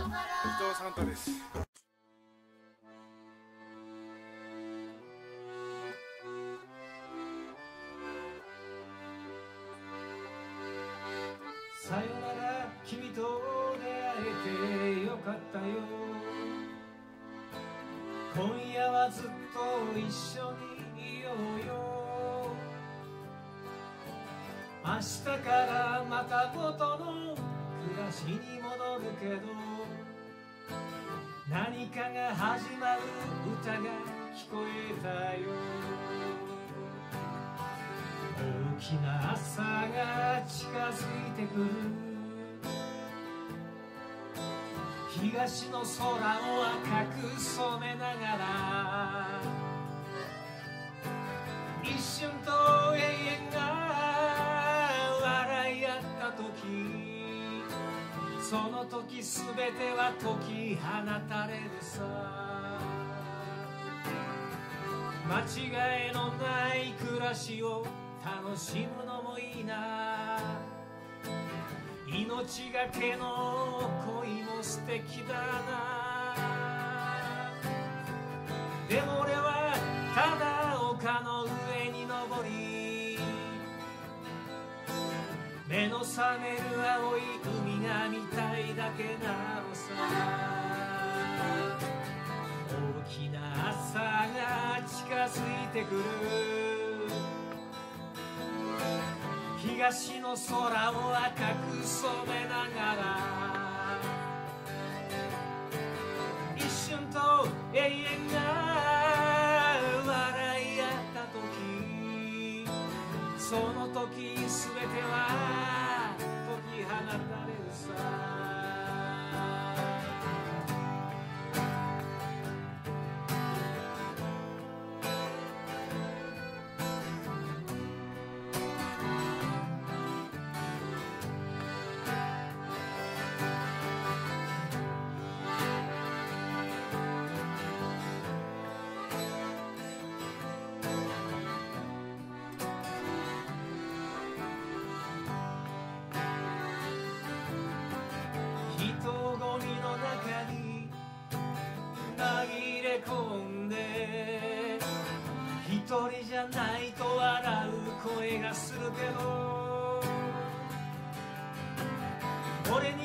藤サンタです。 さよなら君と出会えてよかったよ。今夜はずっと一緒にいようよ。明日からまた元の暮らしに戻るけど、何かが始まる歌が聞こえたよ。大きな朝が近づいてくる。東の空を赤く染めながら、一瞬と永遠が笑い合った時、その時全ては解き放たれるさ。間違いのない暮らしを楽しむのもいいな。命がけの恋も素敵だな。でも俺はただ丘の上に登り、目の覚める青い海が見たいだけなのさ。大きな朝が近づいてくる。東の空を赤く染めながら、一瞬と永遠が笑い合った時、その時全ては解き放たれるさ。人混みの中に紛れ込んで、一人じゃないと笑う声がするけど、俺に